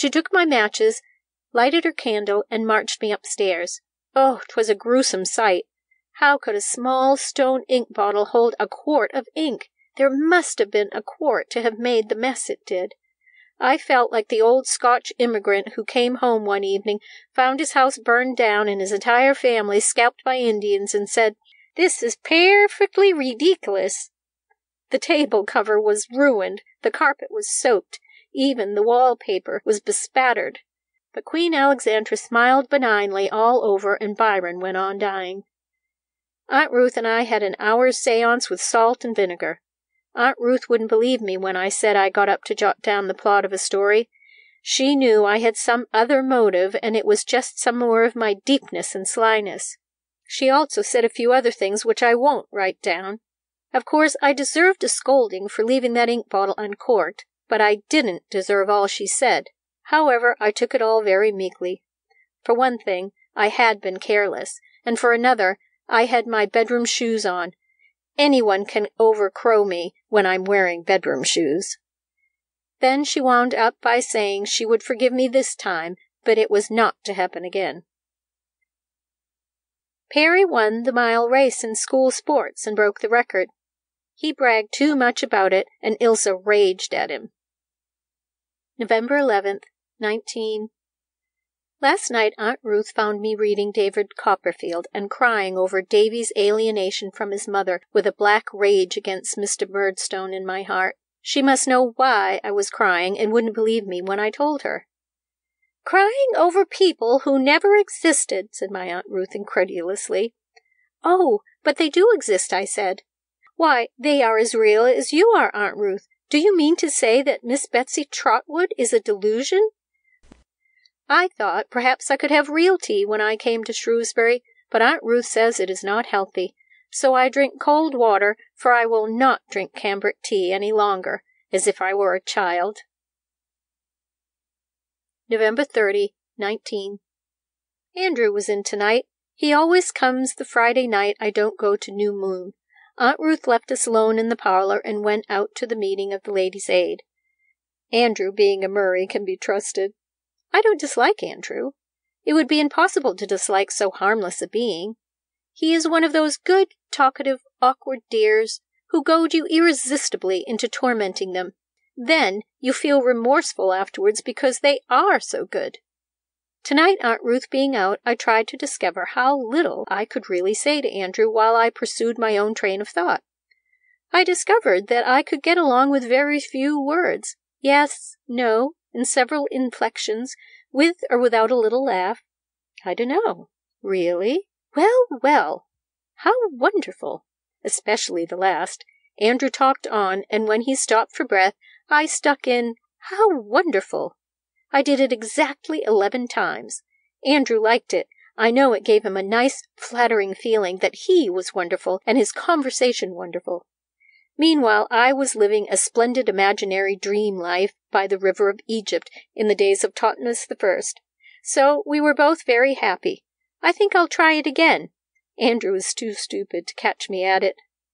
She took my matches, lighted her candle, and marched me upstairs. Oh, 'twas a gruesome sight. How could a small stone ink bottle hold a quart of ink? There must have been a quart to have made the mess it did. I felt like the old Scotch immigrant who came home one evening, found his house burned down and his entire family scalped by Indians, and said, "This is perfectly ridiculous." The table cover was ruined, the carpet was soaked, even the wallpaper was bespattered. But Queen Alexandra smiled benignly all over, and Byron went on dying. Aunt Ruth and I had an hour's séance with salt and vinegar. Aunt Ruth wouldn't believe me when I said I got up to jot down the plot of a story. She knew I had some other motive, and it was just some more of my deepness and slyness. She also said a few other things which I won't write down. Of course, I deserved a scolding for leaving that ink bottle uncorked, but I didn't deserve all she said. However, I took it all very meekly. For one thing, I had been careless, and for another, I had my bedroom shoes on. Anyone can overcrow me when I'm wearing bedroom shoes. Then she wound up by saying she would forgive me this time, but it was not to happen again. Perry won the mile race in school sports and broke the record. He bragged too much about it, and Ilse raged at him. November 11th, 19. Last night Aunt Ruth found me reading David Copperfield and crying over Davy's alienation from his mother with a black rage against Mr. Murdstone in my heart. She must know why I was crying and wouldn't believe me when I told her. "Crying over people who never existed," said my Aunt Ruth incredulously. "Oh, but they do exist," I said. "Why, they are as real as you are, Aunt Ruth. Do you mean to say that Miss Betsy Trotwood is a delusion?" I thought perhaps I could have real tea when I came to Shrewsbury, but Aunt Ruth says it is not healthy, so I drink cold water, for I will not drink cambric tea any longer, as if I were a child. November 30, 19. Andrew was in tonight. He always comes the Friday night I don't go to New Moon. Aunt Ruth left us alone in the parlor and went out to the meeting of the Ladies' Aid. Andrew, being a Murray, can be trusted. I don't dislike Andrew. It would be impossible to dislike so harmless a being. He is one of those good, talkative, awkward dears who goad you irresistibly into tormenting them. Then you feel remorseful afterwards because they are so good. Tonight, Aunt Ruth being out, I tried to discover how little I could really say to Andrew while I pursued my own train of thought. I discovered that I could get along with very few words. Yes, no, and several inflections, with or without a little laugh. I don't know. Really? Well, well. How wonderful! Especially the last. Andrew talked on, and when he stopped for breath, I stuck in, "How wonderful!" I did it exactly 11 times. Andrew liked it. I know it gave him a nice, flattering feeling that he was wonderful and his conversation wonderful. Meanwhile, I was living a splendid imaginary dream life by the river of Egypt in the days of Thothmes I. So we were both very happy. I think I'll try it again. Andrew is too stupid to catch me at it.